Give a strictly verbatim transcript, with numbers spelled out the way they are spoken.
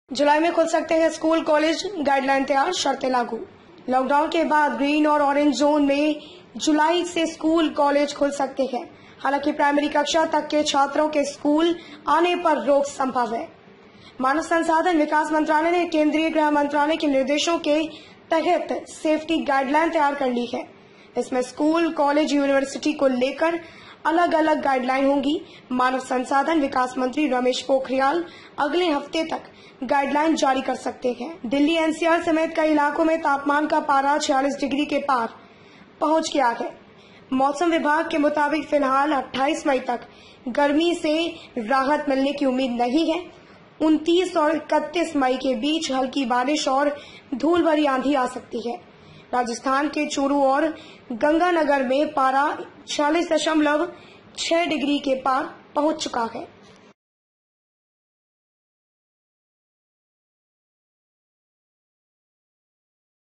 जुलाई में खुल सकते हैं स्कूल कॉलेज, गाइडलाइन तैयार, शर्तें लागू। लॉकडाउन के बाद ग्रीन और ऑरेंज जोन में जुलाई से स्कूल कॉलेज खुल सकते हैं। हालांकि प्राइमरी कक्षा तक के छात्रों के स्कूल आने पर रोक संभव है। मानव संसाधन विकास मंत्रालय ने केंद्रीय गृह मंत्रालय के निर्देशों के तहत सेफ्टी गाइडलाइन तैयार कर ली है। इसमें स्कूल, कॉलेज, यूनिवर्सिटी को लेकर अलग अलग गाइडलाइन होंगी। मानव संसाधन विकास मंत्री रमेश पोखरियाल अगले हफ्ते तक गाइडलाइन जारी कर सकते हैं। दिल्ली, एनसीआर समेत कई इलाकों में तापमान का पारा छियालीस डिग्री के पार पहुंच गया है। मौसम विभाग के मुताबिक फिलहाल अट्ठाईस मई तक गर्मी से राहत मिलने की उम्मीद नहीं है। उनतीस और इकतीस मई के बीच हल्की बारिश और धूल भरी आंधी आ सकती है। राजस्थान के चूरू और गंगानगर में पारा छियालीस दशमलव छह डिग्री के पार पहुंच चुका है।